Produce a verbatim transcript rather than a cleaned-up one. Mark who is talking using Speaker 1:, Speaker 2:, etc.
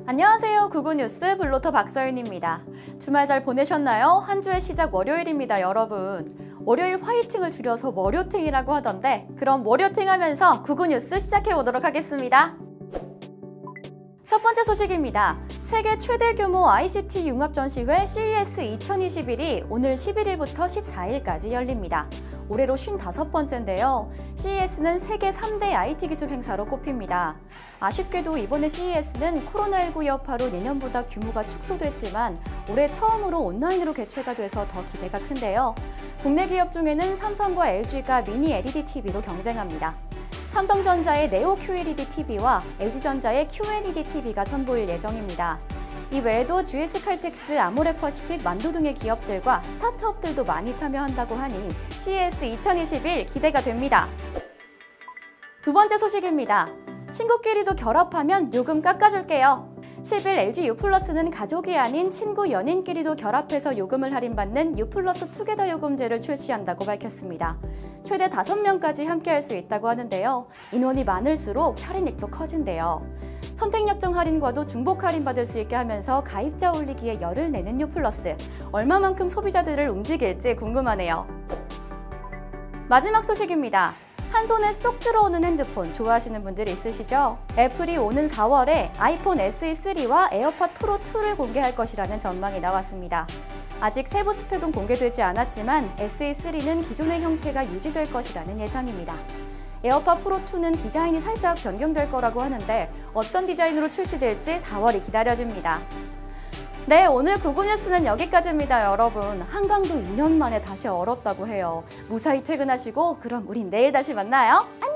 Speaker 1: 안녕하세요. 구구뉴스 블로터 박서윤입니다. 주말 잘 보내셨나요? 한 주의 시작 월요일입니다, 여러분. 월요일 화이팅을 줄여서 월요팅이라고 하던데 그럼 월요팅 하면서 구구뉴스 시작해보도록 하겠습니다. 첫 번째 소식입니다. 세계 최대 규모 아이씨티 융합 전시회 씨이에스 이천이십일이 오늘 십일일부터 십사일까지 열립니다. 올해로 쉰다섯 번째인데요. 씨이에스는 세계 삼 대 아이티 기술 행사로 꼽힙니다. 아쉽게도 이번에 씨이에스는 코로나십구 여파로 예년보다 규모가 축소됐지만 올해 처음으로 온라인으로 개최가 돼서 더 기대가 큰데요. 국내 기업 중에는 삼성과 엘지가 미니 엘이디 티비로 경쟁합니다. 삼성전자의 네오 큐엘이디 티비와 엘지전자의 큐엔이디 티비가 선보일 예정입니다. 이 외에도 지에스칼텍스, 아모레퍼시픽, 만도 등의 기업들과 스타트업들도 많이 참여한다고 하니 씨이에스 이천이십일 기대가 됩니다. 두 번째 소식입니다. 친구끼리도 결합하면 요금 깎아줄게요. 십일 엘지 유플러스는 가족이 아닌 친구, 연인끼리도 결합해서 요금을 할인받는 유플러스 투게더 요금제를 출시한다고 밝혔습니다. 최대 다섯 명까지 함께할 수 있다고 하는데요. 인원이 많을수록 할인액도 커진대요. 선택약정 할인과도 중복 할인받을 수 있게 하면서 가입자 올리기에 열을 내는 유플러스. 얼마만큼 소비자들을 움직일지 궁금하네요. 마지막 소식입니다. 한 손에 쏙 들어오는 핸드폰 좋아하시는 분들이 있으시죠? 애플이 오는 사월에 아이폰 에스이 쓰리와 에어팟 프로 투를 공개할 것이라는 전망이 나왔습니다. 아직 세부 스펙은 공개되지 않았지만 에스이 쓰리는 기존의 형태가 유지될 것이라는 예상입니다. 에어팟 프로 투는 디자인이 살짝 변경될 거라고 하는데 어떤 디자인으로 출시될지 사월이 기다려집니다. 네, 오늘 구구뉴스는 여기까지입니다, 여러분. 한강도 이 년 만에 다시 얼었다고 해요. 무사히 퇴근하시고 그럼 우린 내일 다시 만나요. 안녕!